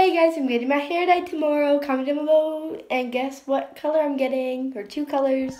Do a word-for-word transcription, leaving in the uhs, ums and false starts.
Hey guys, I'm getting my hair dyed tomorrow. Comment down below and guess what color I'm getting, or two colors.